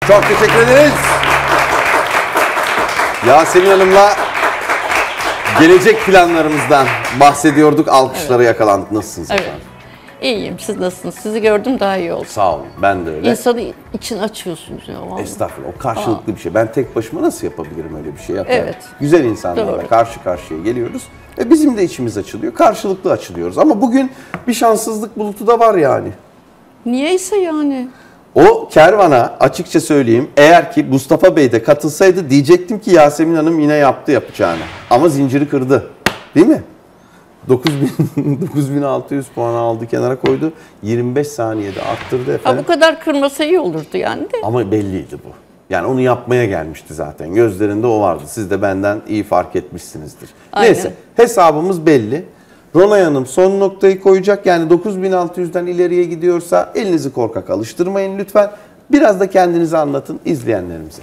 Çok teşekkür ederiz. Yasemin Hanım'la gelecek planlarımızdan bahsediyorduk. Alkışlara yakalandık. Nasılsınız efendim? İyiyim. Siz nasılsınız? Sizi gördüm, daha iyi oldu. Sağ olun. Ben de öyle. İnsanı için açıyorsunuz ya. Vallahi. Estağfurullah. O karşılıklı bir şey. Ben tek başıma nasıl yapabilirim öyle bir şey? Evet. Güzel insanlarla Doğru. karşı karşıya geliyoruz. Ve bizim de içimiz açılıyor. Karşılıklı açılıyoruz. Ama bugün bir şanssızlık bulutu da var yani. Niyeyse yani. O kervana açıkça söyleyeyim, eğer ki Mustafa Bey de katılsaydı diyecektim ki Yasemin Hanım yine yaptı yapacağını. Ama zinciri kırdı. Değil mi? 9600 puan aldı, kenara koydu. 25 saniyede arttırdı efendim. Ha, bu kadar kırmasa iyi olurdu yani de. Ama belliydi bu. Yani onu yapmaya gelmişti zaten. Gözlerinde o vardı. Siz de benden iyi fark etmişsinizdir. Aynen. Neyse, hesabımız belli. Ronay Hanım son noktayı koyacak. Yani 9600'den ileriye gidiyorsa elinizi korkak alıştırmayın lütfen. Biraz da kendinizi anlatın izleyenlerimize.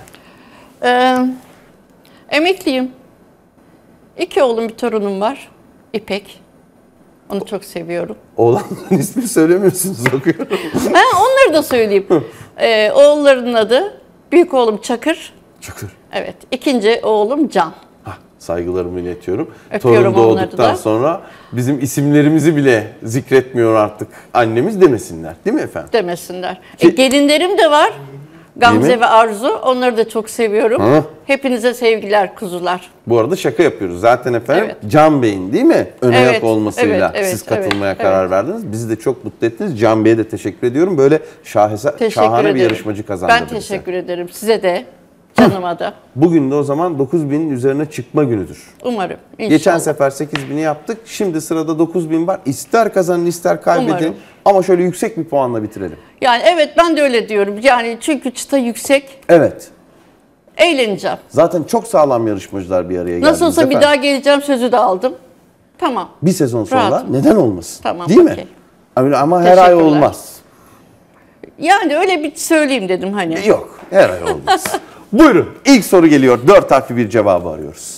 Emekliyim. 2 oğlum, bir torunum var. İpek. Onu çok seviyorum. Oğlanların ismini söylemiyorsunuz, okuyorum. Onları da söyleyeyim. Oğullarının adı, büyük oğlum Çakır. Çakır. Evet. İkinci oğlum Can. Saygılarımı iletiyorum. Öpüyorum Torun onları doğduktan da. sonra bizim isimlerimizi bile zikretmiyor artık annemiz demesinler. Değil mi efendim? Demesinler. Ki- Gelinlerim de var. Değil Gamze mi? ve Arzu. Onları da çok seviyorum. Hı. Hepinize sevgiler kuzular. Bu arada şaka yapıyoruz. Zaten efendim Evet. Can Bey'in değil mi? Ön ayak Evet, olmasıyla evet, siz katılmaya evet, karar evet. verdiniz. Bizi de çok mutlu ettiniz. Can Bey'e de teşekkür ediyorum. Böyle Teşekkür şahane bir ederim. yarışmacı kazandırdı Ben bize. teşekkür ederim. Size de, canıma da. Bugün de o zaman 9000'in üzerine çıkma günüdür. Umarım. İnşallah. Geçen sefer 8000'i yaptık. Şimdi sırada 9000 var. İster kazanın ister kaybedelim. Umarım. Ama şöyle yüksek bir puanla bitirelim. Yani evet, ben de öyle diyorum. Yani çünkü çıta yüksek. Evet. Eğleneceğim. Zaten çok sağlam yarışmacılar bir araya geldiniz. Nasıl olsa bir efendim. daha geleceğim sözü de aldım. Tamam. Bir sezon sonra Rahat. neden olmasın? Tamam, Değil mi? okey. Ama her ay Teşekkürler. olmaz. Yani öyle bir söyleyeyim dedim hani. Yok, her ay olmaz. Buyurun, ilk soru geliyor. 4 harfli bir cevabı arıyoruz.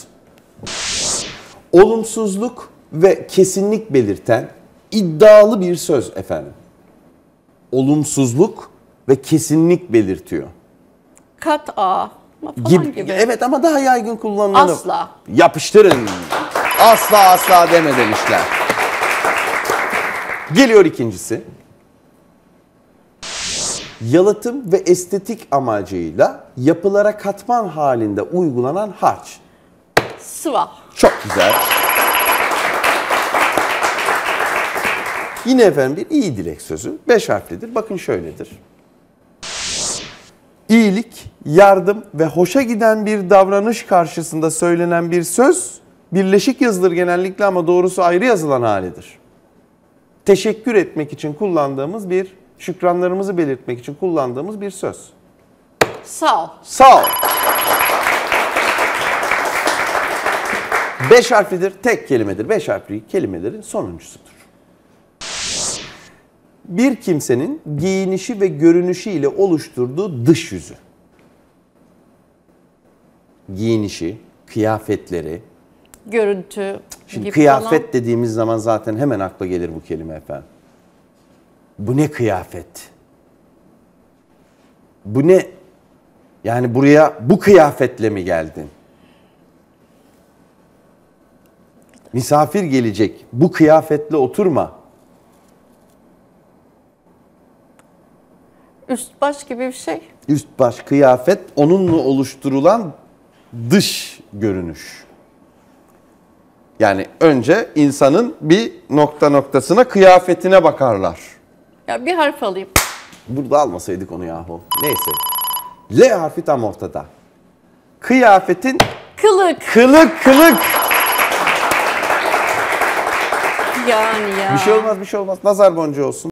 Olumsuzluk ve kesinlik belirten iddialı bir söz efendim. Olumsuzluk ve kesinlik belirtiyor. Kat A falan gibi. Evet, ama daha yaygın kullanılanı. Asla. Yapıştırın. Asla asla deme demişler. Geliyor ikincisi. Yalıtım ve estetik amacıyla yapılara katman halinde uygulanan harç. Sıva. Çok güzel. Yine efendim bir iyi dilek sözü. 5 harflidir. Bakın şöyledir. İyilik, yardım ve hoşa giden bir davranış karşısında söylenen bir söz, birleşik yazılır genellikle ama doğrusu ayrı yazılan halidir. Teşekkür etmek için kullandığımız şükranlarımızı belirtmek için kullandığımız bir söz. Sağ ol. Sağ ol. 5 harflidir, tek kelimedir. 5 harfli kelimelerin sonuncusudur. Bir kimsenin giyinişi ve görünüşü ile oluşturduğu dış yüzü. Giyinişi, kıyafetleri. Görüntü. Şimdi gibi kıyafet falan. dediğimiz zaman zaten hemen akla gelir bu kelime efendim. Bu ne kıyafet? Bu ne? Yani buraya bu kıyafetle mi geldin? Misafir gelecek. Bu kıyafetle oturma. Üst baş gibi bir şey. Üst baş kıyafet onunla oluşturulan dış görünüş. Yani önce insanın bir noktasına kıyafetine bakarlar. Ya bir harf alayım. Burada almasaydık onu yahu. Neyse. L harfi tam ortada. Kıyafetin Kılık. kılık. Yani ya. Bir şey olmaz. Nazar boncuğu olsun.